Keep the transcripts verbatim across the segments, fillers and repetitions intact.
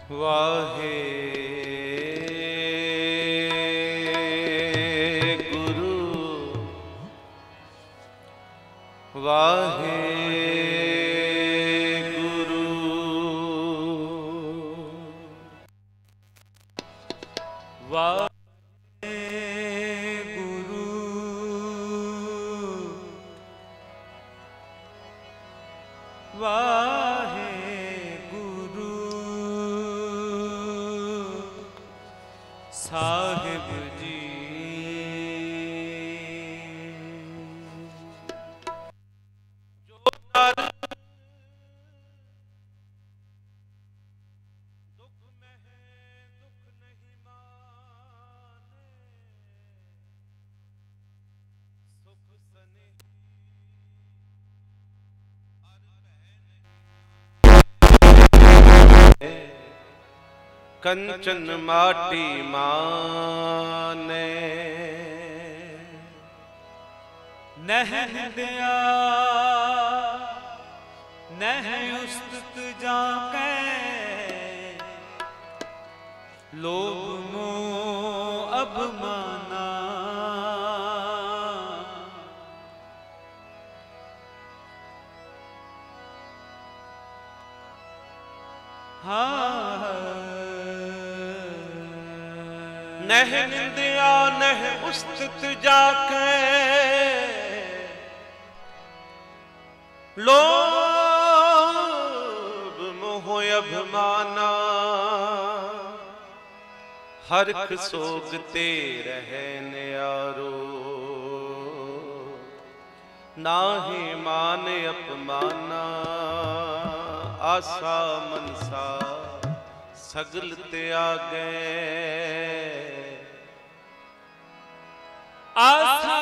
वाहे गुरु वाहे गुरु वाहे गुरु वाहे साहिब जी। जो नर दुख में है दुख नहीं माने, सुख सने कंचन माटी माने, नह दिया नह उस्तत जाके, लोभ मोह अभिमाना, हाँ नह निंदिया नह उस्तत जाके, लोभ मोह अभिमाना, हरख सोगते रहन यारो, नाहि मान अपमाना, आसा मनसा सगल त्यागे, आसा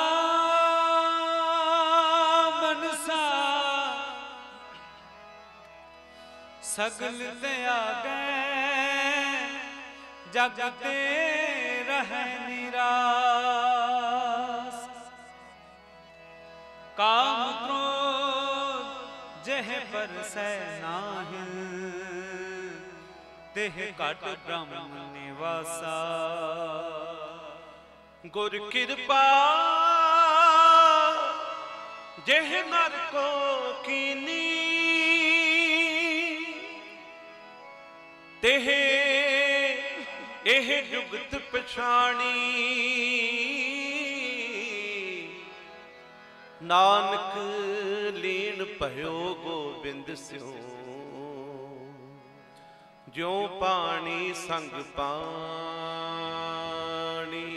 मनसा सगल त्यागे, जगते रहे निरास, काम क्रोध जह पर सै नाहिल, देह काट ब्रह्म निवासा, गुर कृपा जेह नर को कीनी, तेह एह जुगत पछाणी, नानक लीन भयो गोबिंद स्यों, ज्यों पानी संग पानी,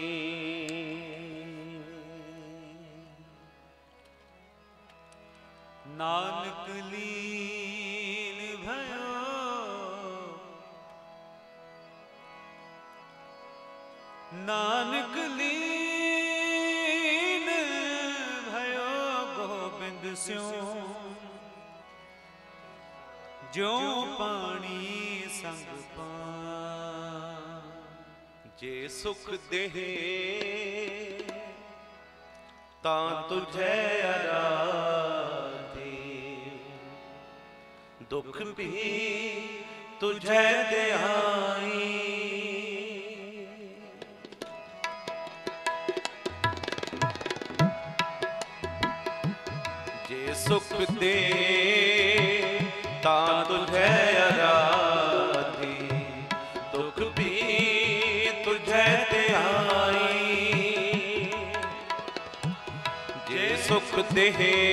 नानक लीन भयो नानक लीन भयो गोबिंद स्यों, ज्यों पानी संग पानी, जे सुख देहे तां तुझे आराधे, दुख भी तुझे ध्याई, जे सुख दे तां तुझे आराधे, दुख भी तुझे ध्याई, जे सुख दे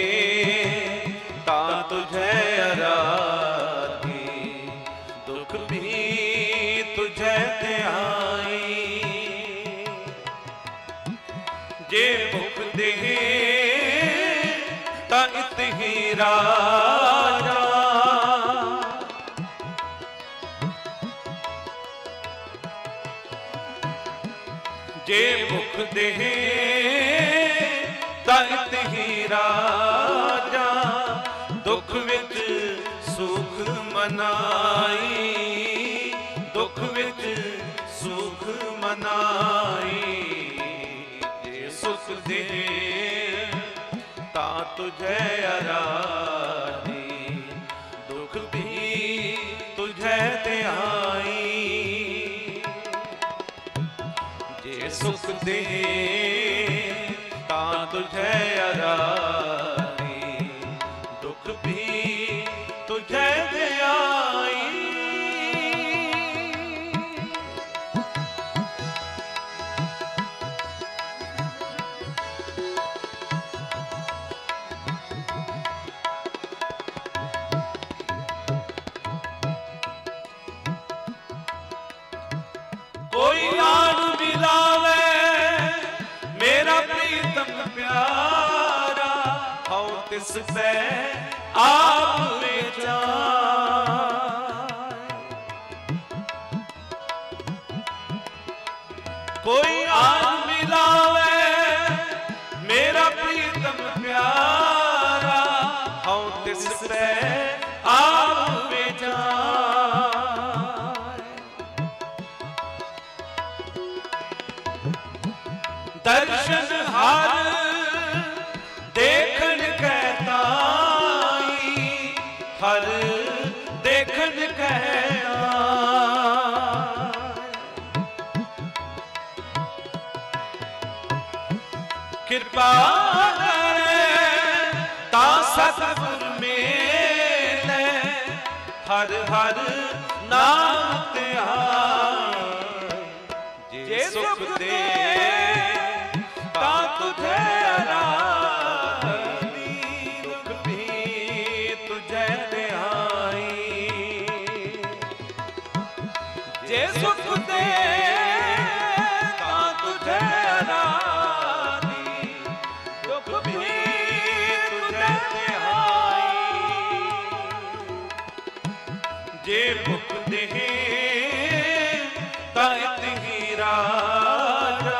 तां तुझे आराधे, दुख भी तुझे ध्याई, जे भुख दे तां इत ही राजा, जे भुख दे तां इत ही राजा, दुख विच सुख मनाई, दुख विच सुख मनाई, जे सुख दे तां तुझे आराधी, दुख भी तुझे ते आई। जे सुख दे तां तुझे आराधी, दुख भी तुझे दे आई। कोई आन मिलावे मेरा प्रीतम प्यारा, हूँ तिस पे आप विचार। कोई आन मिलावे मेरा प्रीतम प्यारा, हूँ तिस पे आप विचार। दर्शन हर देखन कहताई, हर देखन कहताई। कृपा करे ता सतगुर मेले, हर हर नाम त्याई। जे सुख दे तुझे आराधी, दुख भी तुझे दे आई। जे सुख दे तां तुझे आराधी, दुख भी तुझे दे आई। जे मुख दे तां इतही राजा,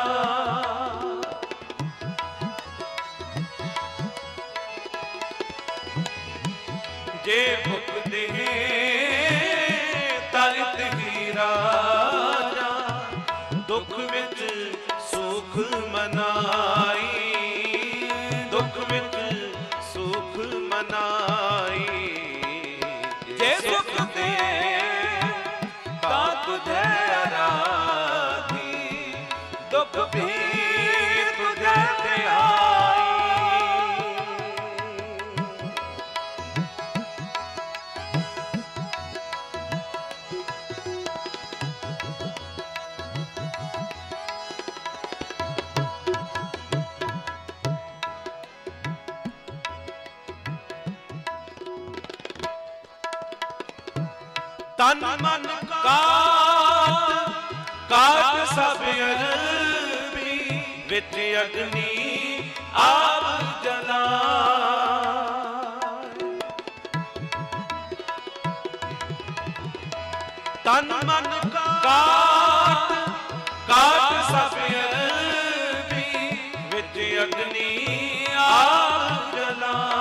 जे मुख दे ताइत ही राजा, दुख विच सुख मनाई, दुख विच सुख मनाई। जे सुख दे ता तुझे आराधी, दुख भी तुझे दे आई। तन मन काट काट सब अरबी, विच अग्नि आप जलाए। तन मन काट काट सब अरबी, विच अग्नि आप जलाए।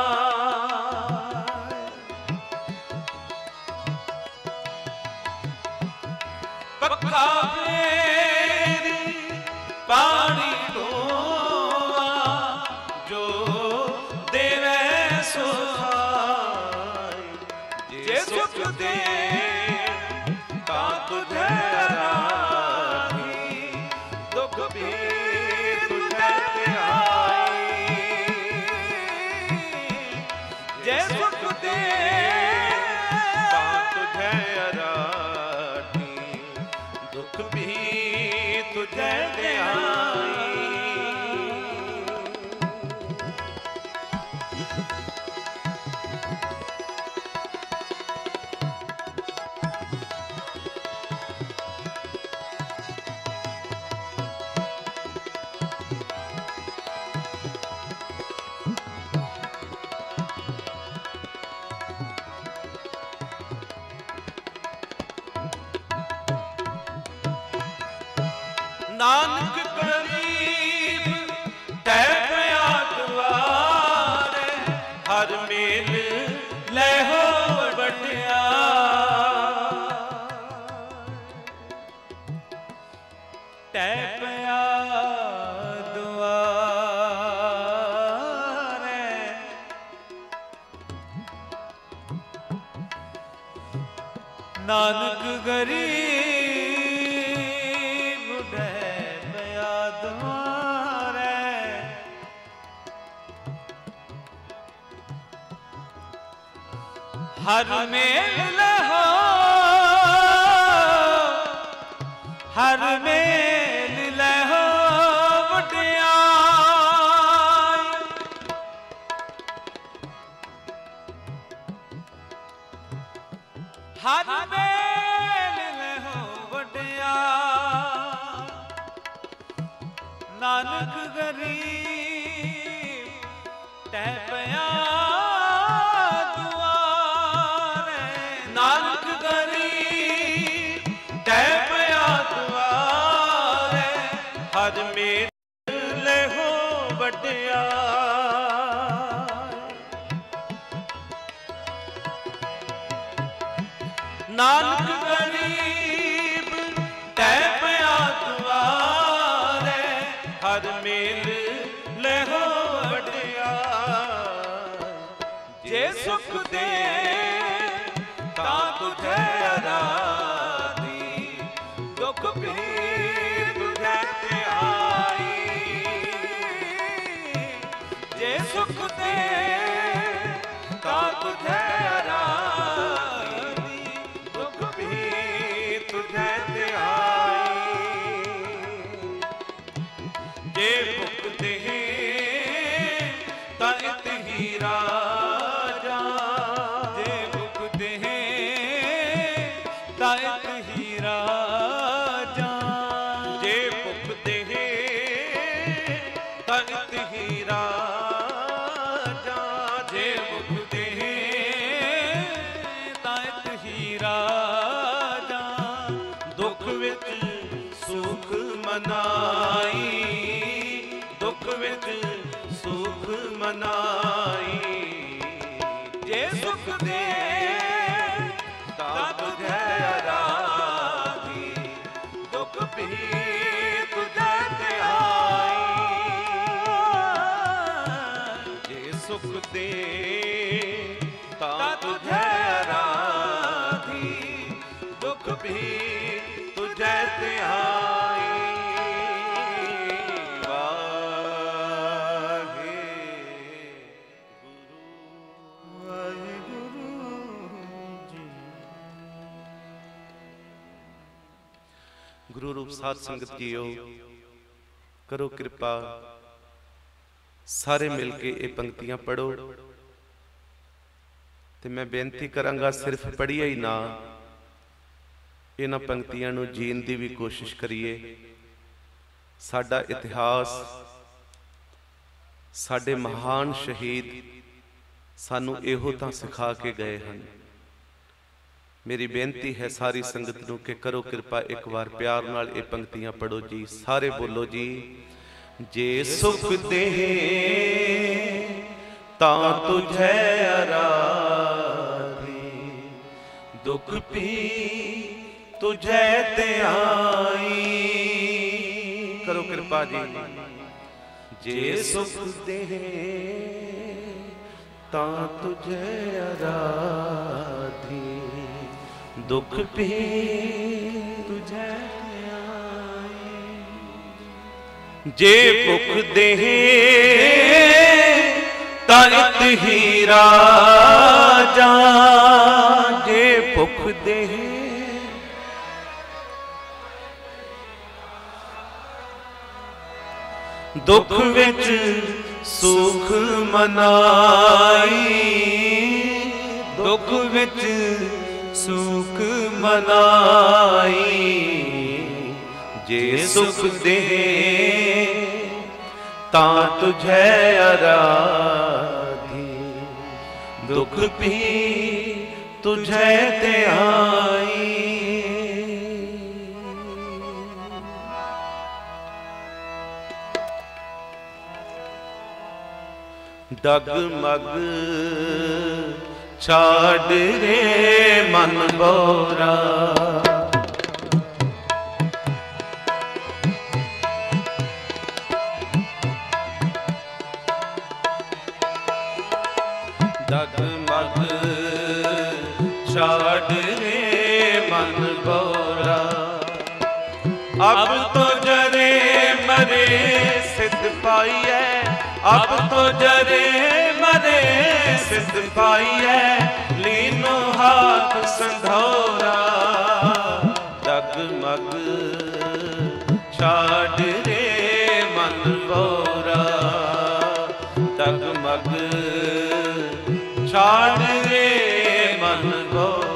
पक्का फेरी पानी ढोआ, जो देवे सो खाए। जे सुख दे तां तुझे आराधी, दुख भी तुझे दे आई। जे सुख दे तां तुझे आराधी, दुख भी तुझे दे आई। नानक करीब तै पया द्वारे, हर मेल ले हो बटिया। तै पया द्वारे, नानक गरीब डैब आधारै हर मेल लहो हर मेल लहो वड्याई हर मेल लहो वड्याई नानक गरीब टैपया हर मेल हो वड्या नानक गरीब टैपया दुआरे हर मेल ले हो वड्या जे सुख दे ता तुझे आराधी दुख भी सुख दे ता तुझे आराधी दुख भी तुझे ध्याई जे भुख दे ता इत ही राजा जे भुख दे ता इत ही राजा जे भुख दे ता इत ही राजा सुख मनाई दुख विच सुख मनाई जे सुख दे ता तुझे आराधी दुख भी तुझे ध्याई जे सुख दे ता तुझे आराधी दुख भी तुझे ध्याई वाहे गुरु वाहे गुरु जी। गुरु रूप साध संगत जीओ करो कृपा सारे मिल के ये पंक्तियां पढ़ो ते मैं बेनती करांगा सिर्फ पढ़िए ही ना इन्हां पंक्तियां नूं जीण दी भी कोशिश करिए। साडा इतिहास साडे महान शहीद सानू इहो तां सिखा के गए हैं। मेरी बेनती है सारी संगत नूं कि करो कृपा एक बार प्यार नाल ये पंक्तियां पढ़ो जी। सारे बोलो जी। जे सुख दे तां तुझे आराधी दुख पी तुझे ध्याई। करो कृपा जी। जे सुख दे ता तुझे आराधी दुख भी तुझे ध्याई। जे भुख दे ता इत ही राजा जे भुख दे दुख विच सुख मनाई दुख विच सुख मनाई। जे सुख दे ता तुझे आराधी दुख भी तुझे ध्याई। डगमग छाड़ रे मन बोरा डगमग छाड़ रे अब तो जरे मरे सिद्ध पाइए, अब तो जरे मरे सिद्ध पाइए, लीनो हाथ संधौरा डगमग छाड़ रे मन बोरा, डगमग छाड़ रे मन बोरा।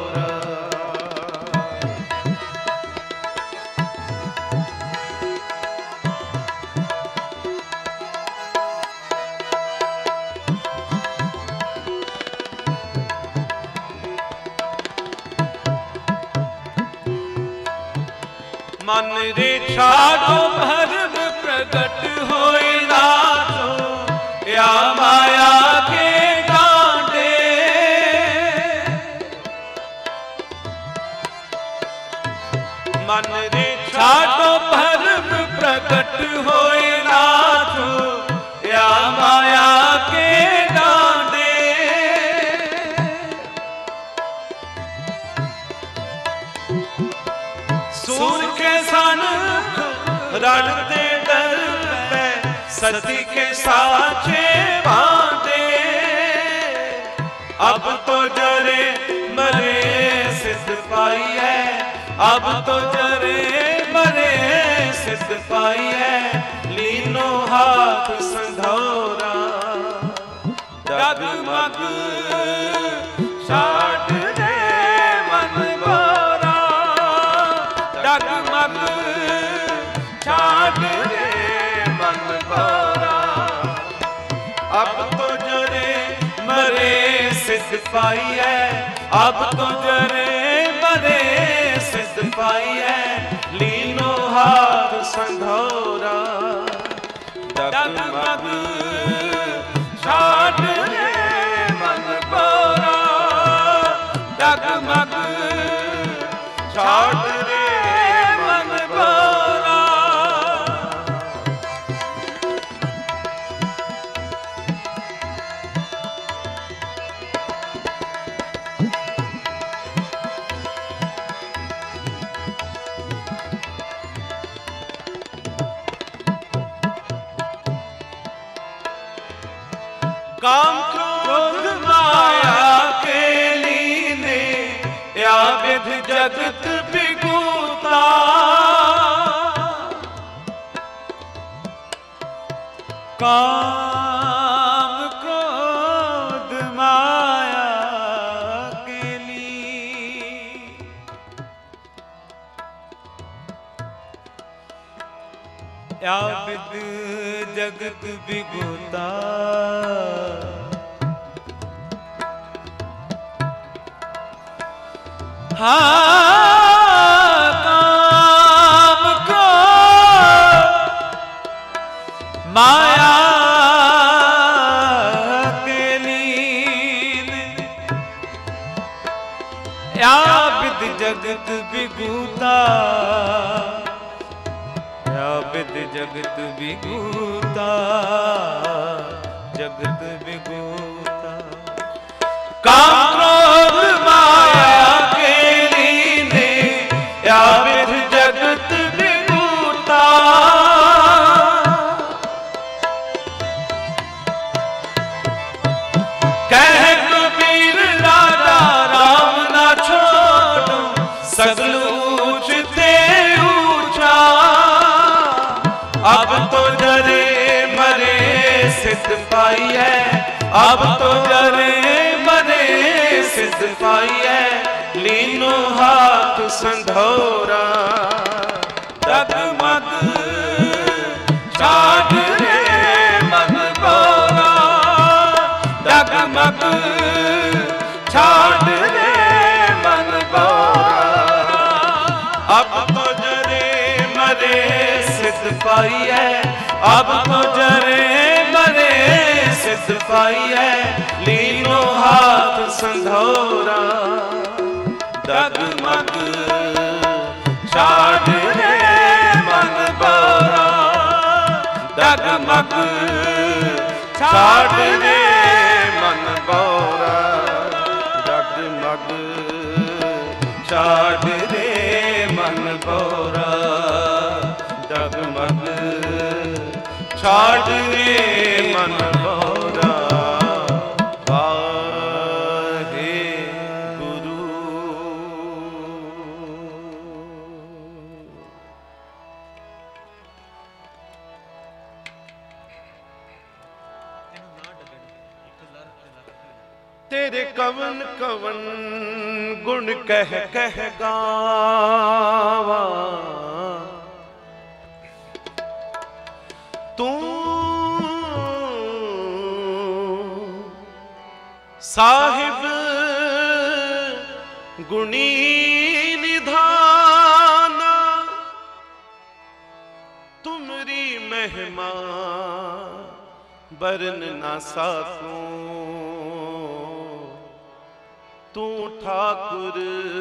मन रे छाड़ो भरम प्रगट होए नाथो या माया के डांडे, मन रे छाड़ो भरम प्रगट होए नाथो या माया के डांडे। सूर के सन रड़ते डर पे सती के साचे बांधे, अब तो जरे मरे सिद्ध पाइए, अब तो जरे मरे सिद्ध पाइए, लीनो हाथ संधौरा डगमग छाड़ रे मन बोरा, डगमग छाड़ रे मन बोरा। अब तो जरे मरे सिद्ध पाइए, अब तो जरे मरे सिद्ध पाइए, लीनो हाथ संधौरा डगमग छाड़ रे मन बोरा, डगमग छाड़ रे मन बोरा। काम क्रोध माया के लीने या विधि जगत बिगुता, काम क्रोध माया के लीने या विधि जगत बिगुता, हाँ काम क्रोध माया के लीन या विधि जगत बिगुता, या विधि जगत बिगुता, जगत बिगुता। काम क्रोध माया के लीने या विधि जगत बिगुता, कह कबीर राजा राम ना छोड़ो, सगल ऊंच ते ऊंचा, अब तो जरे मरे सिद्ध पाइए, अब तो जरे मरे सिद्ध पाइए, लीनो हाथ संधौरा डगमग छाड़ रे मन बोरा, डगमग छाड़ रे मन बोरा। अब तो जरे मरे सिद्ध पाइए, अब तो जरे मरे सिद्ध पाइए, लीनो हाथ संधौरा डगमग छाड़ रे मन बोरा, डगमग छाड़ रे मन बोरा, डगमग छाड़ रे मन बोरा। छाड़ रे मन मोरा वाहे गुरु। तेरे कवन कवन गुण कह कह गावा, तू साहिब गुणी निधाना, तुमरी महिमा बरन ना साकूं, तू ठाकुर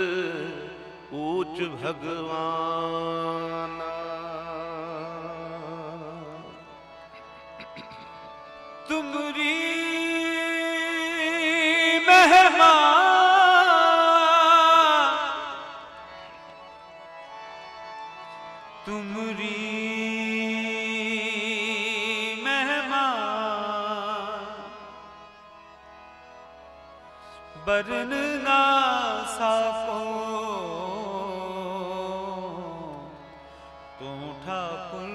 ऊच भगवान। तुमरी महिमा तुमरी महिमा बरन ना साको, तू ठाकुर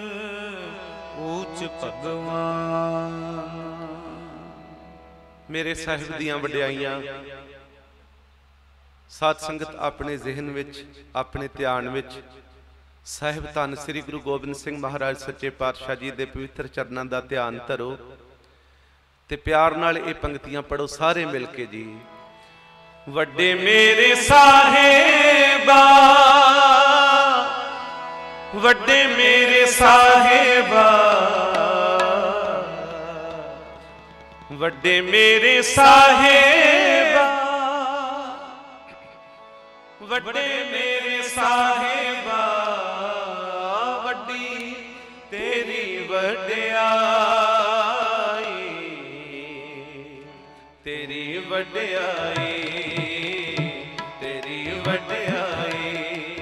ऊच भगवान। मेरे साहिब दियां वड्याइयां साध संगत अपने जहन विच अपने ध्यान विच साहिब धन श्री गुरु गोबिंद सिंह महाराज सच्चे पातशाह जी दे पवित्र चरनां दा ध्यान धरो ते प्यार नाल ये पंक्तियां पढ़ो सारे मिल के जी। वड्डे मेरे साहेबा, वड्डे मेरे साहेबा, वड्डे मेरे साहेबा, वड्डे मेरे साहेबा, वड्डी तेरी वड्याई, तेरी वड्याई, तेरी वड्याई,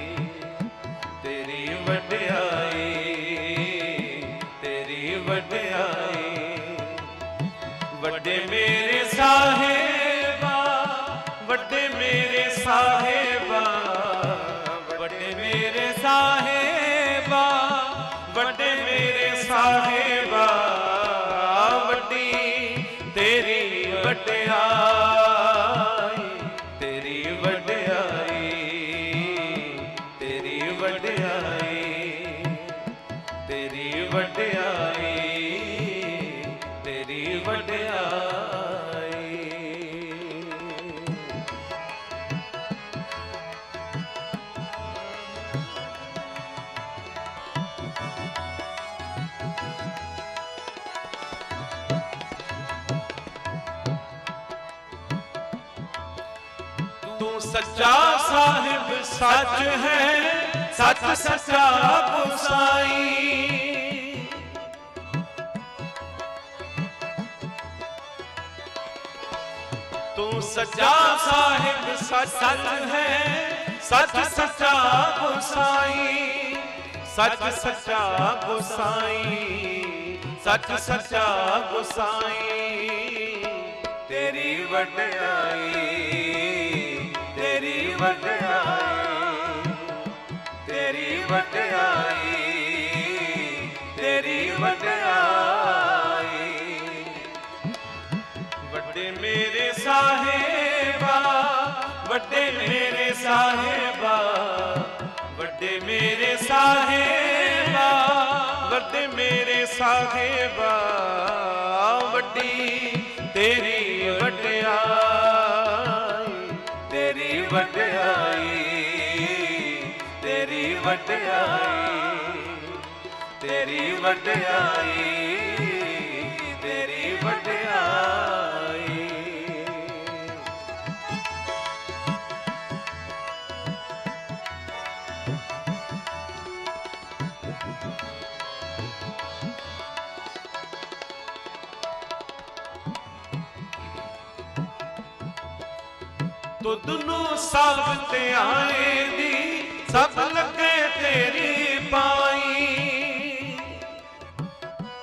तेरी वड्याई, तेरी वड्याई। वड्डे मेरे साहेबा, वड्डे मेरे साहेबा, वड्डे मेरे साहेबा, वड्डे मेरे साहेबा, वड्डी तेरी वड्याई, तेरी वड्याई, तेरी वड्याई, तेरी वड्याई, तेरी वड्याई। तू सच्चा साहिब सच है, सच सच्चा गोसाई, तू सच्चा साहिब सच है, सच सच्चा गोसाई, सच सच्चा गोसाई, सच सच्चा गोसाई। तेरी वड्याई, तेरी वड्याई, तेरी वड्याई, तेरी वड्याई। वड्डे मेरे साहेबा, वड्डे मेरे साहेबा, वड्डे मेरे साहेबा, वड्डे मेरे साहेबा, वड्डी तेरी वड्याई, तेरी वड्याई, तेरी वड्याई, तेरी वड्याई, तेरी वड्याई। तुदनू सब ते आए दी सब लगे तेरी पाई,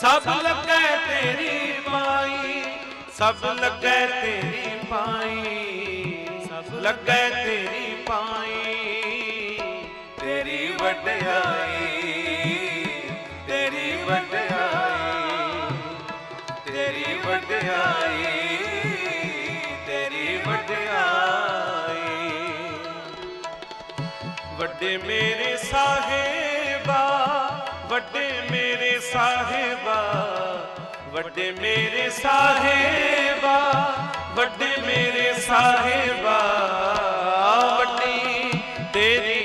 सब लगे तेरी पाई, सब लगे तेरी पाई, सब लगे तेरी पाई। तेरी वड्याई, तेरी वड्याई, तेरी वड्याई, तेरी वड्याई। वड्डे मेरे साहेबा, वड्डे मेरे साहेबा, वड्डे मेरे साहेबा, वड्डे मेरे साहेबा। वड्डी तेरी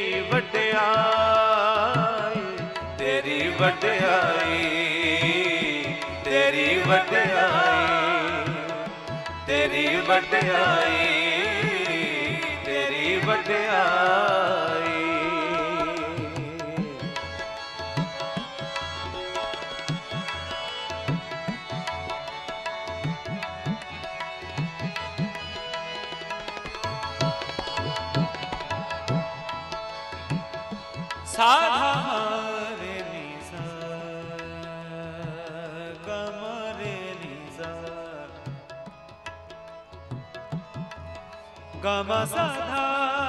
वड्याई, तेरी वड्याई, तेरी वड्याई, तेरी वड्याई, तेरी वड्याई। साधा रे नी सा, गम रे नी सा, गम साधा,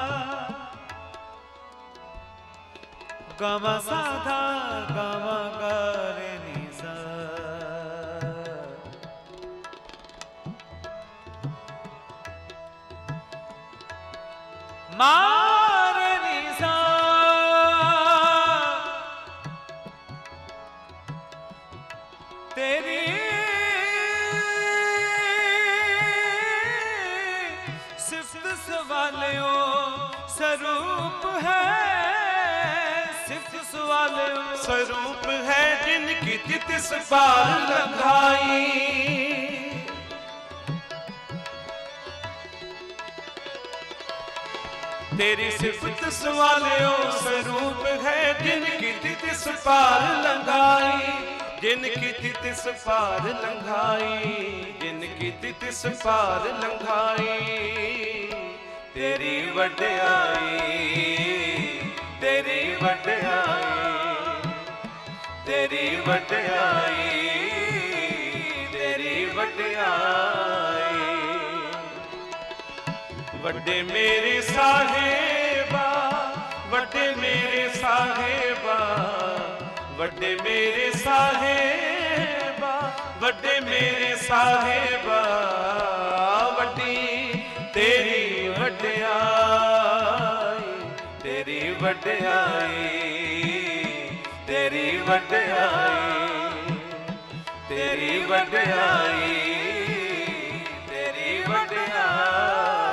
गम साधा, गम रे नी सा। मार नी सा, तेरी सिफ्त सवालियों स्वरूप है, सिफ्त सवालियों स्वरूप है जिनकी तिस पार लंघाई। तेरी सिफत सवालियों स्वरूप है जिनकी तिस पार लंघाई, जिनकी तिस पार लंघाई, जिनकी तिस पार लंघाई। तेरी वड्याई, तेरी वड्याई, तेरी वड्याई, तेरी वड्याई। वड्डे मेरे साहेबा, वड्डे मेरे साहेबा, वड्डे मेरे साहेबा, वड्डे मेरे साहेबा। वड्डी तेरी वड्याई, तेरी वड्याई, तेरी वड्याई, तेरी वड्याई, तेरी वड्याई।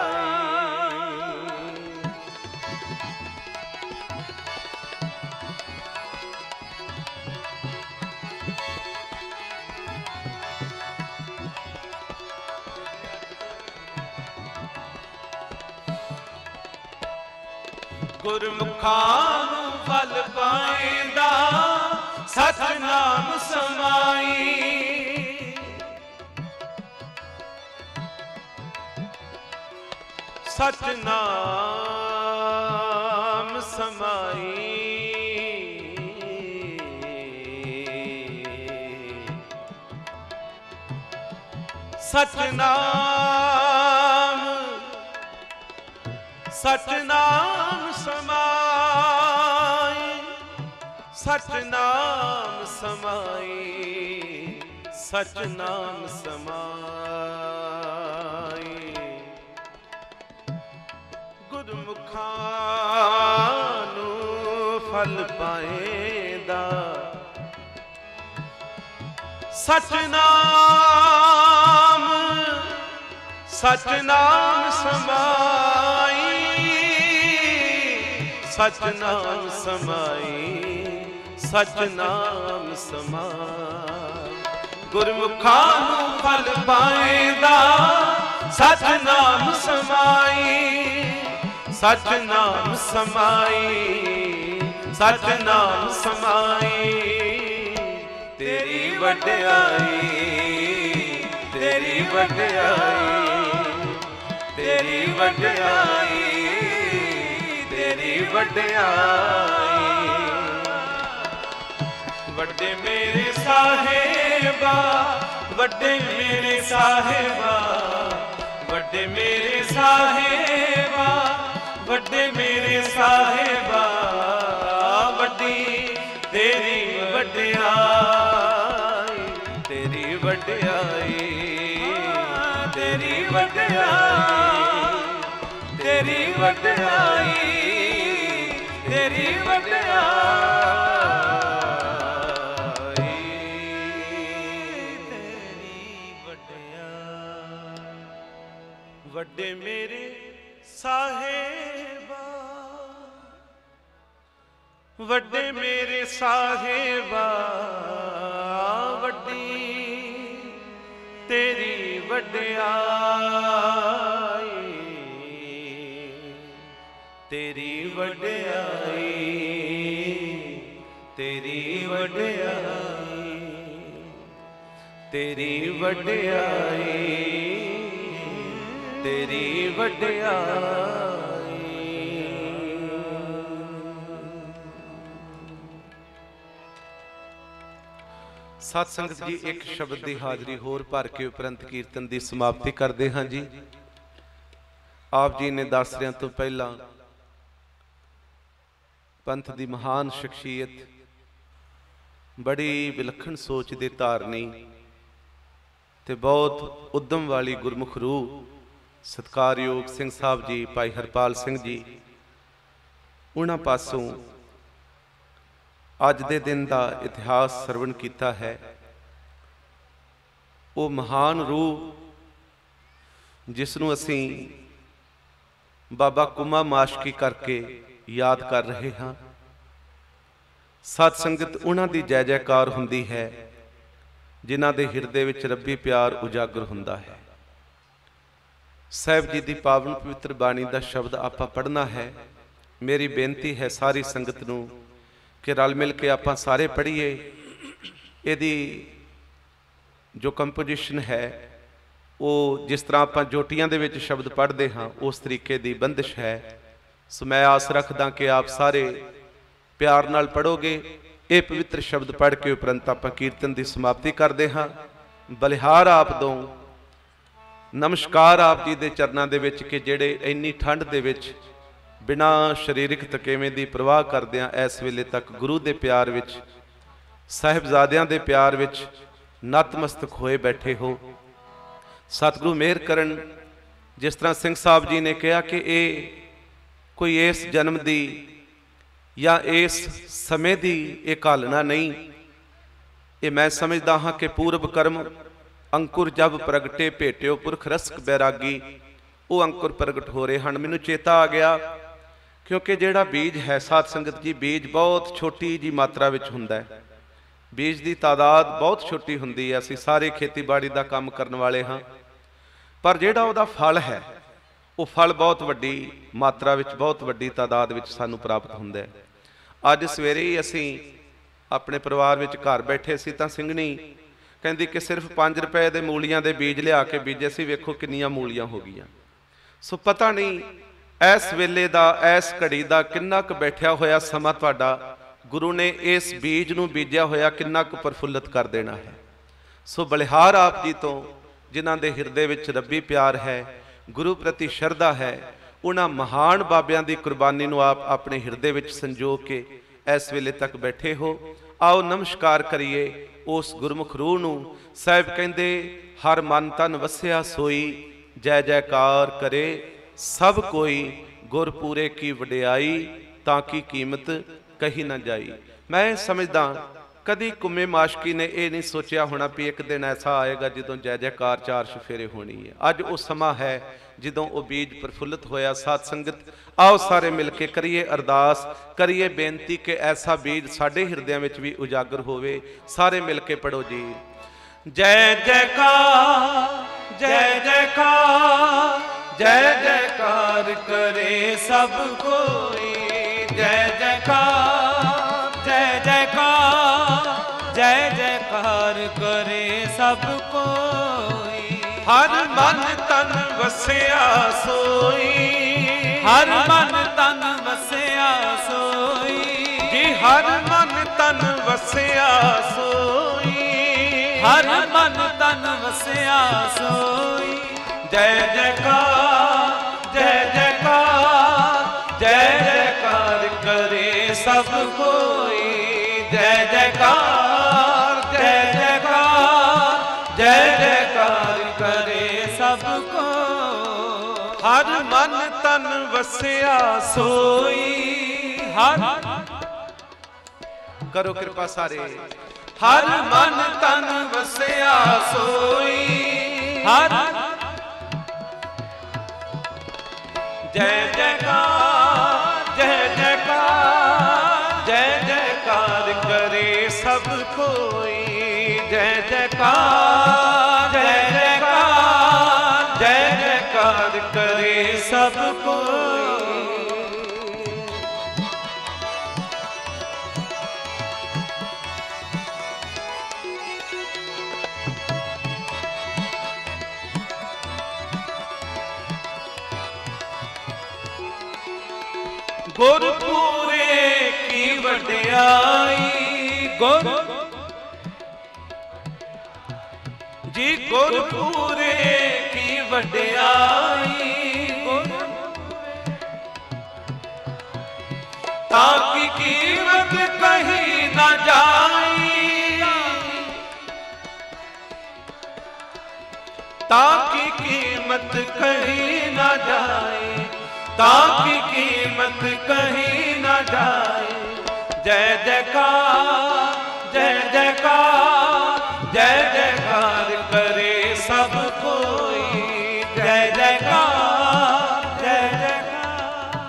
गुरमुखां नूं फल पाएंदा सतनाम समाई। सतनाम समाई। सतनाम सतनाम समाई। सतनाम समाई। सतनाम समाई। गुरमुखां नूं फल पाएंदा सतनाम सतनाम समाई। सतनाम समाई। सतनाम समाई। गुरमुखां नूं फल पाएंदा सतनाम समाई। सतनाम समाई। सतनाम समाई। तेरी वड्याई तेरी वड्याई तेरी वड्याई तेरी वड्याई। ਵੱਡੇ ਮੇਰੇ ਸਾਹਿਬਾ, ਵੱਡੇ ਮੇਰੇ ਸਾਹਿਬਾ, ਵੱਡੇ ਮੇਰੇ ਸਾਹਿਬਾ, ਵੱਡੇ ਮੇਰੇ ਸਾਹਿਬਾ, ਵੱਡੀ ਤੇਰੀ ਵਡਿਆਈ, ਤੇਰੀ ਵਡਿਆਈ, ਤੇਰੀ ਵਡਿਆਈ, ਤੇਰੀ ਵਡਿਆਈ, ਤੇਰੀ ਵਡਿਆਈ, ਤੇਰੀ ਵਡਿਆਈ। ਵੱਡੇ ਮੇਰੇ ਸਾਹਿਬਾ, ਵੱਡੇ ਮੇਰੇ ਸਾਹਿਬਾ, ਵੱਡੀ ਤੇਰੀ ਵਡਿਆਈ, ਤੇਰੀ ਵਡਿਆਈ, ਤੇਰੀ ਵਡਿਆਈ, ਤੇਰੀ ਵਡਿਆਈ, ਤੇਰੀ ਵਡਿਆਈ। ਸਤ ਸੰਗਤ ਜੀ, ਇੱਕ ਸ਼ਬਦ ਦੀ ਹਾਜ਼ਰੀ ਹੋਰ ਭਰ ਕੇ ਉਪਰੰਤ ਕੀਰਤਨ ਦੀ ਸਮਾਪਤੀ ਕਰਦੇ ਹਾਂ ਜੀ। ਆਪ ਜੀ ਨੇ ਦਾਸਰਿਆਂ ਤੋਂ ਪਹਿਲਾਂ ਪੰਥ ਦੀ ਮਹਾਨ ਸ਼ਖਸੀਅਤ, ਬੜੀ ਵਿਲੱਖਣ ਸੋਚ ਦੇ ਧਾਰਨੀ ਤੇ ਬਹੁਤ ਉਦਮ ਵਾਲੀ ਗੁਰਮੁਖ ਰੂਹ ਸਤਿਕਾਰਯੋਗ ਸਿੰਘ ਸਾਹਿਬ ਜੀ, ਭਾਈ ਹਰਪਾਲ ਸਿੰਘ ਜੀ, ਉਹਨਾਂ ਪਾਸੋਂ ਅੱਜ ਦੇ ਦਿਨ ਦਾ ਇਤਿਹਾਸ ਸਰਵਣ ਕੀਤਾ ਹੈ। ਉਹ ਮਹਾਨ ਰੂਹ ਜਿਸ ਨੂੰ ਅਸੀਂ ਬਾਬਾ ਕੁਮਾ ਮਾਸ਼ਕੀ ਕਰਕੇ ਯਾਦ ਕਰ ਰਹੇ ਹਾਂ। ਸਤ ਸੰਗਤ, ਉਹਨਾਂ ਦੀ ਜੈ ਜੈਕਾਰ ਹੁੰਦੀ ਹੈ ਜਿਨ੍ਹਾਂ ਦੇ ਹਿਰਦੇ ਵਿੱਚ ਰੱਬੀ ਪਿਆਰ ਉਜਾਗਰ ਹੁੰਦਾ ਹੈ। ਸਾਹਿਬ ਜੀ ਦੀ ਪਾਵਨ ਪਵਿੱਤਰ ਬਾਣੀ ਦਾ ਸ਼ਬਦ ਆਪਾਂ ਪੜ੍ਹਨਾ ਹੈ। ਮੇਰੀ ਬੇਨਤੀ ਹੈ ਸਾਰੀ ਸੰਗਤ ਨੂੰ ਕਿ ਰਲ ਮਿਲ ਕੇ ਆਪਾਂ ਸਾਰੇ ਪੜ੍ਹੀਏ। ਇਹਦੀ ਜੋ ਕੰਪੋਜੀਸ਼ਨ ਹੈ ਉਹ ਜਿਸ ਤਰ੍ਹਾਂ ਆਪਾਂ ਜੋਟੀਆਂ ਦੇ ਵਿੱਚ ਸ਼ਬਦ ਪੜ੍ਹਦੇ ਹਾਂ ਉਸ ਤਰੀਕੇ ਦੀ ਬੰਦਿਸ਼ ਹੈ। ਸੋ ਮੈਂ ਆਸ ਰੱਖਦਾ ਕਿ ਆਪ ਸਾਰੇ ਪਿਆਰ ਨਾਲ ਪੜ੍ਹੋਗੇ। ਇਹ ਪਵਿੱਤਰ ਸ਼ਬਦ ਪੜ੍ਹ ਕੇ ਉਪਰੰਤ ਆਪਾਂ ਕੀਰਤਨ ਦੀ ਸਮਾਪਤੀ ਕਰਦੇ ਹਾਂ। ਬਲਿਹਾਰ ਆਪ ਦੋ, ਨਮਸਕਾਰ ਆਪ ਜੀ ਦੇ ਚਰਨਾਂ ਦੇ ਵਿੱਚ ਕਿ ਜਿਹੜੇ ਇੰਨੀ ਠੰਡ ਦੇ ਵਿੱਚ ਬਿਨਾਂ ਸਰੀਰਕ ਥਕੇਵੇਂ ਦੀ ਪ੍ਰਵਾਹ ਕਰਦਿਆਂ ਇਸ ਵੇਲੇ ਤੱਕ ਗੁਰੂ ਦੇ ਪਿਆਰ ਵਿੱਚ, ਸਾਹਿਬਜ਼ਾਦਿਆਂ ਦੇ ਪਿਆਰ ਵਿੱਚ ਨਤਮਸਤਕ ਹੋਏ ਬੈਠੇ ਹੋ। ਸਤਿਗੁਰੂ ਮਿਹਰ ਕਰਨ। ਜਿਸ ਤਰ੍ਹਾਂ ਸਿੰਘ ਸਾਹਿਬ ਜੀ ਨੇ ਕਿਹਾ ਕਿ ਇਹ ਕੋਈ ਇਸ ਜਨਮ ਦੀ ਜਾਂ ਇਸ ਸਮੇਂ ਦੀ ਇਹ ਘਾਲਣਾ ਨਹੀਂ, ਇਹ ਮੈਂ ਸਮਝਦਾ ਹਾਂ ਕਿ ਪੂਰਬ ਕਰਮ ਅੰਕੁਰ ਜਬ ਪ੍ਰਗਟੇ ਭੇਟਿਓ ਪੁਰਖ ਰਸਕ ਬੈਰਾਗੀ, ਉਹ ਅੰਕੁਰ ਪ੍ਰਗਟ ਹੋ ਰਹੇ ਹਨ। ਮੈਨੂੰ ਚੇਤਾ ਆ ਗਿਆ ਕਿਉਂਕਿ ਜਿਹੜਾ ਬੀਜ ਹੈ ਸਾਧ ਸੰਗਤ ਜੀ, ਬੀਜ ਬਹੁਤ ਛੋਟੀ ਜੀ ਮਾਤਰਾ ਵਿੱਚ ਹੁੰਦਾ ਹੈ। ਬੀਜ ਦੀ ਤਾਦਾਦ ਬਹੁਤ ਛੋਟੀ ਹੁੰਦੀ ਹੈ। ਅਸੀਂ ਸਾਰੇ ਖੇਤੀਬਾੜੀ ਦਾ ਕੰਮ ਕਰਨ ਵਾਲੇ ਹਾਂ, ਪਰ ਜਿਹੜਾ ਉਹਦਾ ਫਲ ਹੈ ਉਹ ਫਲ ਬਹੁਤ ਵੱਡੀ ਮਾਤਰਾ ਵਿੱਚ, ਬਹੁਤ ਵੱਡੀ ਤਾਦਾਦ ਵਿੱਚ ਸਾਨੂੰ ਪ੍ਰਾਪਤ ਹੁੰਦਾ ਹੈ। ਅੱਜ ਸਵੇਰੇ ਹੀ ਅਸੀਂ ਆਪਣੇ ਪਰਿਵਾਰ ਵਿੱਚ ਘਰ ਬੈਠੇ ਸੀ ਤਾਂ ਸਿੰਘਣੀ ਕਹਿੰਦੀ ਕਿ ਸਿਰਫ ਪੰਜ ਰੁਪਏ ਦੇ ਮੂਲੀਆਂ ਦੇ ਬੀਜ ਲਿਆ ਕੇ ਬੀਜੇ ਸੀ, ਵੇਖੋ ਕਿੰਨੀਆਂ ਮੂਲੀਆਂ ਹੋ ਗਈਆਂ। ਸੋ ਪਤਾ ਨਹੀਂ ਇਸ ਵੇਲੇ ਦਾ, ਇਸ ਘੜੀ ਦਾ ਕਿੰਨਾ ਕੁ ਬੈਠਿਆ ਹੋਇਆ ਸਮਾਂ ਤੁਹਾਡਾ ਗੁਰੂ ਨੇ ਇਸ ਬੀਜ ਨੂੰ ਬੀਜਿਆ ਹੋਇਆ ਕਿੰਨਾ ਕੁ ਪ੍ਰਫੁੱਲਤ ਕਰ ਦੇਣਾ ਹੈ। ਸੋ ਬਲਿਹਾਰ ਆਪ ਜੀ ਤੋਂ ਜਿਨ੍ਹਾਂ ਦੇ ਹਿਰਦੇ ਵਿੱਚ ਰੱਬੀ ਪਿਆਰ ਹੈ, ਗੁਰੂ ਪ੍ਰਤੀ ਸ਼ਰਧਾ ਹੈ, ਉਹਨਾਂ ਮਹਾਨ ਬਾਬਿਆਂ ਦੀ ਕੁਰਬਾਨੀ ਨੂੰ ਆਪ ਆਪਣੇ ਹਿਰਦੇ ਵਿੱਚ ਸੰਜੋ ਕੇ ਇਸ ਵੇਲੇ ਤੱਕ ਬੈਠੇ ਹੋ। ਆਓ ਨਮਸਕਾਰ ਕਰੀਏ ਉਸ ਗੁਰਮੁਖ ਰੂਹ ਨੂੰ। ਸਾਹਿਬ ਕਹਿੰਦੇ ਹਰ ਮਨ ਤਨ ਵਸਿਆ ਸੋਈ, ਜੈ ਜੈਕਾਰ ਕਰੇ ਸਭ ਕੋਈ, ਗੁਰ ਪੂਰੇ ਕੀ ਵਡਿਆਈ, ਤਾਂ ਕੀ ਕੀਮਤ ਕਹੀ ਨਾ ਜਾਈ। ਮੈਂ ਸਮਝਦਾ ਕਦੀ ਕੁਮੇ ਮਾਸ਼ਕੀ ਨੇ ਇਹ ਨਹੀਂ ਸੋਚਿਆ ਹੋਣਾ ਵੀ ਇੱਕ ਦਿਨ ਐਸਾ ਆਏਗਾ ਜਦੋਂ ਜੈ ਜੈਕਾਰ ਚਾਰ ਚੁਫੇਰੇ ਹੋਣੀ ਹੈ। ਅੱਜ ਉਹ ਸਮਾਂ ਹੈ ਜਦੋਂ ਉਹ ਬੀਜ ਪ੍ਰਫੁੱਲਤ ਹੋਇਆ। ਸਾਧ ਸੰਗਤ, ਆਓ ਸਾਰੇ ਮਿਲ ਕੇ ਕਰੀਏ ਅਰਦਾਸ, ਕਰੀਏ ਬੇਨਤੀ ਕਿ ਐਸਾ ਬੀਜ ਸਾਡੇ ਹਿਰਦਿਆਂ ਵਿੱਚ ਵੀ ਉਜਾਗਰ ਹੋਵੇ। ਸਾਰੇ ਮਿਲ ਕੇ ਪੜੋ ਜੀ। ਜੈ ਜੈਕਾਰ, ਜੈ ਜੈਕਾਰ, ਜੈ ਜੈਕਾਰ ਕਰੇ ਸਭ ਕੋਈ, ਜੈ ਜੈਕਾਰ, ਜੈ ਜੈਕਾਰ, ਜੈ ਜੈਕਾਰ ਕਰੇ ਸਭ ਕੋਈ। ਹਰ ਮਨ ਤਨ ਵਸਿਆ ਸੋਈ, ਹਰ ਮਨ ਤਨ ਵਸਿਆ ਸੋਈ, ਜੀ ਹਰ ਮਨ ਤਨ ਵਸਿਆ वसिया सोई, हर मन तन वसिया सोई। जय जयकार जय जयकार जय जयकार करे सब कोई। जय जयकार जय जयकार जय जयकार करे सब कोई। हर मन तन वसिया सोई, हर करो कृपा सारे। हर मन तन वसिया सोई, हर जय जयकार जय जयकार जय जयकार करे सब कोई। जय जयकार जय जयकार जय जयकार करे सब कोई। गुरपुरे की वड्याई, गुर जी गुरपुरे की वड्याई, ताकि कीमत कहीं न जाई, ताकि कीमत कहीं न जाए, ताकि कीमत कहीं न जाए। जय जयकार जय जयकार जय जयकार करे सब कोई। जय जयकार जय जयकार।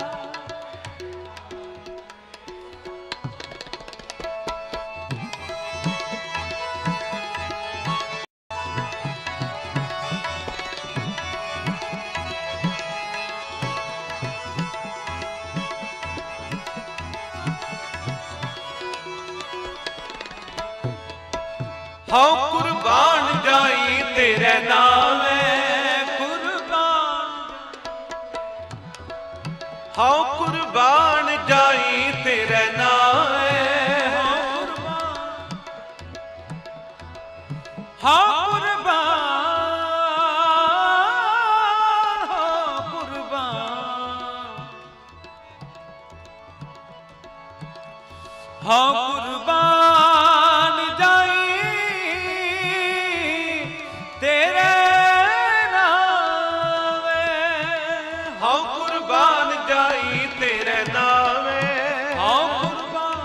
हाँ कुर्बान जाई तेरे नामे, कुर्बान हाँ कुर्बान जाई तेरे नामे, हाँ कुर्बान हाँ कुर्बान हाँ कुर्बान जाई तेरे नावे, हाँ कुर्बान जाई तेरे नामे, हाँ कुर्बान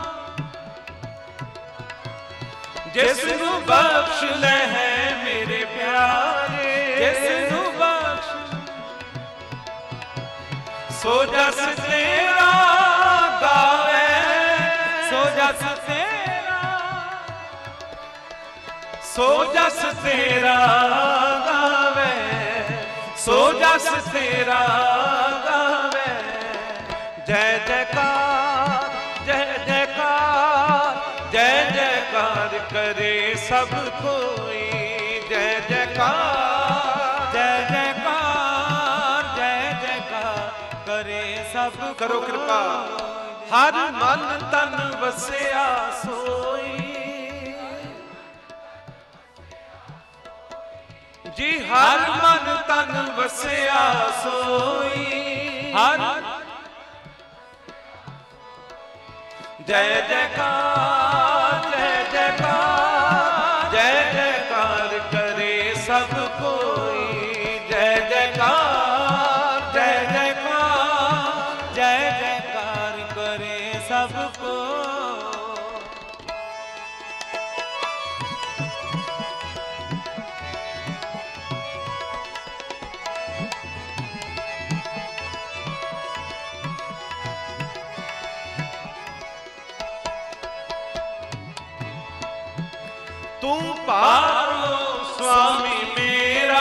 जिसनु बख्श ले है मेरे प्यारे, जिसनु बख्श सो जस तेरा गावे, सो जस तेरा, सो जस तेरा गावे, सो जस तेरा गावे। जय जयकार जय जयकार जय जयकार करे सब कोई। जय जयकार जय जयकार जय जयकार करे सब करो कृपा। हर मन तन वसिया सोई, जी हर मन तन वसिया सोई। हर जय जयकार जय जयकार जय जयकार करे सब कोई। जय जयकार जय जयकार जय जयकार करे सबको। तू पारो स्वामी मेरा,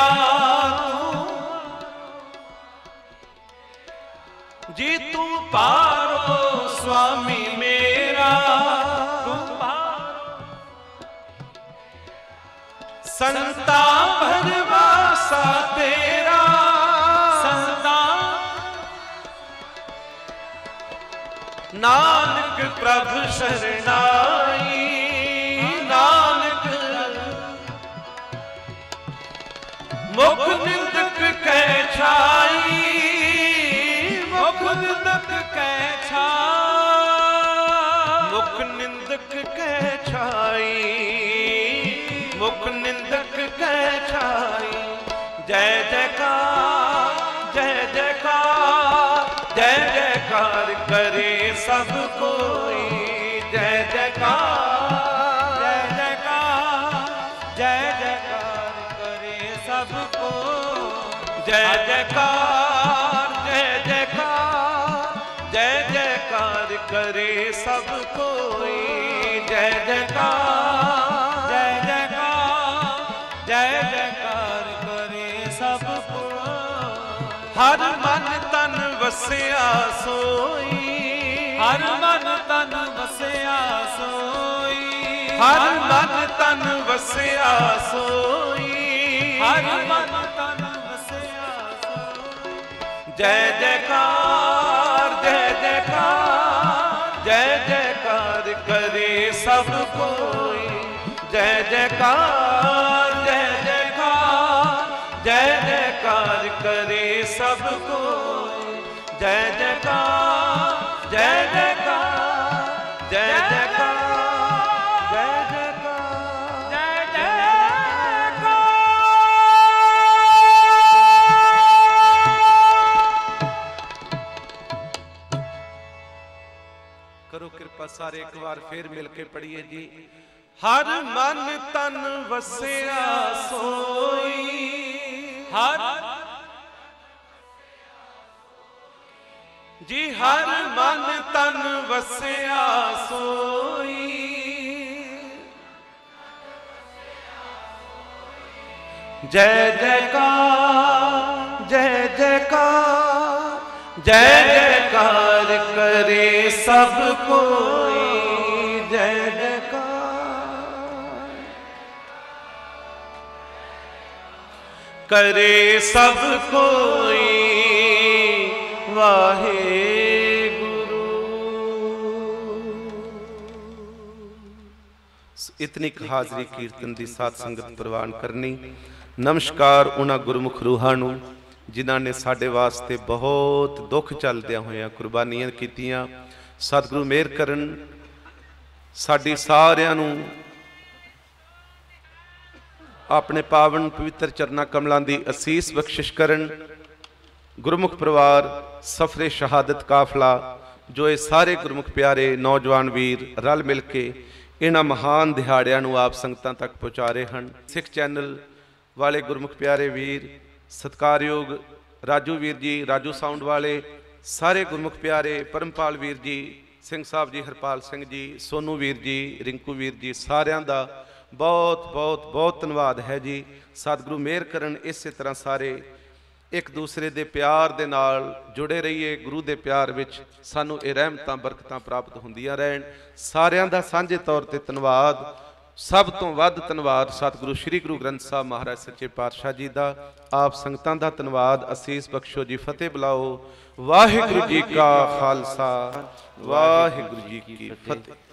तू जी तू पारो स्वामी मेरा, तू पारो संता भरवासा तेरा, संता नानक प्रभु शरणाई। ਮੁਖ ਨਿੰਦਕ ਕੈ ਛਾਈ, ਮੁਖ ਨਿੰਦਕ ਕੈ ਛਾਈ, ਮੁਖ ਨਿੰਦਕ ਕੈ ਛਾਈ, ਮੁਖ ਨਿੰਦਕ ਕੈ ਛਾਈ। ਜੈ ਜੈਕਾਰ ਜੈ ਜੈਕਾਰ ਜੈ ਜੈਕਾਰ ਕਰੇ ਸਭ ਕੋਈ। ਜੈ ਜੈਕਾਰ ਜੈ ਜੈਕਾਰ ਜੈ ਜੈਕਾਰ ਕਰੇ ਸਭ ਕੋ। ਜੈ ਜੈਕਾਰ ਜੈ ਜੈਕਾਰ ਜੈ ਜੈਕਾਰ ਕਰੇ ਸਭ ਕੋਈ। ਜੈ ਜੈਕਾਰ ਜੈ ਜੈਕਾਰ ਜੈ ਜੈਕਾਰ ਕਰੇ ਸਭ ਕੋ। ਹਰ ਮਨ ਤਨ ਵਸਿਆ ਸੋਈ, ਹਰ ਮਨ ਤਨ ਵਸਿਆ ਸੋਈ, ਹਰ ਮਨ ਤਨ ਵਸਿਆ ਸੋਈ, ਹਰ ਮਨ ਤਨ ਵਸਿਆ ਸੋਈ। ਜੈ ਜੈਕਾਰ ਜੈ ਜੈਕਾਰ ਜੈ ਜੈਕਾਰ ਕਰੇ ਸਭ ਕੋਈ। ਜੈ ਜੈਕਾਰ ਜੈ ਜੈਕਾਰ ਜੈ ਜੈਕਾਰ ਕਰੇ ਸਭ ਕੋਈ। ਜੈ ਜੈਕਾਰ ਜੈ ਜੈਕਾਰ ਜੈ ਜੈਕਾਰ ਜੈ ਜੈਕਾਰ ਜੈ ਜੈਕਾਰ। ਕਰੋ ਕਿਰਪਾ ਸਾਰੇ ਇੱਕ ਵਾਰ ਫੇਰ ਮਿਲ ਕੇ ਪੜੀਏ ਜੀ। ਹਰ ਮਨ ਤਨ ਵਸਿਆ ਸੋਈ, ਹਰ ਜੀ ਹਰ ਮਨ ਤਨ ਵਸਿਆ ਸੋਈ। ਜੈ ਜੈਕਾਰ ਜੈ ਜੈਕਾਰ ਜੈ ਜੈਕਾਰ ਕਰੇ ਸਭ ਕੋਈ। ਜੈ ਜੈਕਾਰ ਕਰੇ ਸਭ ਕੋਈ। ਵਾਹਿਗੁਰੂ। ਇਤਨੀ ਕੁ ਹਾਜ਼ਰੀ ਕੀਰਤਨ ਦੀ ਸਾਧ ਸੰਗਤ ਪ੍ਰਵਾਨ ਕਰਨੀ। ਨਮਸਕਾਰ ਉਹਨਾਂ ਗੁਰਮੁਖ ਰੂਹਾਂ ਨੂੰ ਜਿਨ੍ਹਾਂ ਨੇ ਸਾਡੇ ਵਾਸਤੇ ਬਹੁਤ ਦੁੱਖ ਚੱਲਦਿਆਂ ਹੋਇਆਂ ਕੁਰਬਾਨੀਆਂ ਕੀਤੀਆਂ। ਸਤਿਗੁਰੂ ਮਿਹਰ ਕਰਨ, ਸਾਡੀ ਸਾਰਿਆਂ ਨੂੰ ਆਪਣੇ ਪਾਵਨ ਪਵਿੱਤਰ ਚਰਨਾਂ ਕਮਲਾਂ ਦੀ ਅਸੀਸ ਬਖਸ਼ਿਸ਼ ਕਰਨ। ਗੁਰਮੁਖ ਪਰਿਵਾਰ, ਸਫਰੇ ਸ਼ਹਾਦਤ ਕਾਫਲਾ, ਜੋ ਇਹ ਸਾਰੇ ਗੁਰਮੁਖ ਪਿਆਰੇ ਨੌਜਵਾਨ ਵੀਰ ਰਲ ਮਿਲ ਕੇ ਇਹਨਾਂ ਮਹਾਨ ਦਿਹਾੜਿਆਂ ਨੂੰ ਆਪ ਸੰਗਤਾਂ ਤੱਕ ਪਹੁੰਚਾ ਰਹੇ ਹਨ। ਸਿੱਖ ਚੈਨਲ ਵਾਲੇ ਗੁਰਮੁਖ ਪਿਆਰੇ ਵੀਰ, ਸਤਿਕਾਰਯੋਗ ਰਾਜੂ ਵੀਰ ਜੀ, ਰਾਜੂ ਸਾਊਂਡ ਵਾਲੇ ਸਾਰੇ ਗੁਰਮੁਖ ਪਿਆਰੇ, ਪਰਮਪਾਲ ਵੀਰ ਜੀ, ਸਿੰਘ ਸਾਹਿਬ ਜੀ, ਹਰਪਾਲ ਸਿੰਘ ਜੀ, ਸੋਨੂ ਵੀਰ ਜੀ, ਰਿੰਕੂ ਵੀਰ ਜੀ, ਸਾਰਿਆਂ ਦਾ ਬਹੁਤ ਬਹੁਤ ਬਹੁਤ ਧੰਨਵਾਦ ਹੈ ਜੀ। ਸਤਿਗੁਰੂ ਮਿਹਰ ਕਰਨ, ਇਸੇ ਤਰ੍ਹਾਂ ਸਾਰੇ ਇੱਕ ਦੂਸਰੇ ਦੇ ਪਿਆਰ ਦੇ ਨਾਲ ਜੁੜੇ ਰਹੀਏ। ਗੁਰੂ ਦੇ ਪਿਆਰ ਵਿੱਚ ਸਾਨੂੰ ਇਹ ਰਹਿਮਤਾਂ ਬਰਕਤਾਂ ਪ੍ਰਾਪਤ ਹੁੰਦੀਆਂ ਰਹਿਣ। ਸਾਰਿਆਂ ਦਾ ਸਾਂਝੇ ਤੌਰ ਤੇ ਧੰਨਵਾਦ। ਸਭ ਤੋਂ ਵੱਧ ਧੰਨਵਾਦ ਸਤਿਗੁਰੂ ਸ੍ਰੀ ਗੁਰੂ ਗ੍ਰੰਥ ਸਾਹਿਬ ਮਹਾਰਾਜ ਸੱਚੇ ਪਾਤਸ਼ਾਹ ਜੀ ਦਾ। ਆਪ ਸੰਗਤਾਂ ਦਾ ਧੰਨਵਾਦ। ਅਸੀਸ ਬਖਸ਼ੋ ਜੀ, ਫਤਿਹ ਬੁਲਾਓ। ਵਾਹਿਗੁਰੂ ਜੀ ਕਾ ਖਾਲਸਾ, ਵਾਹਿਗੁਰੂ ਜੀ ਕੀ ਫਤਿਹ।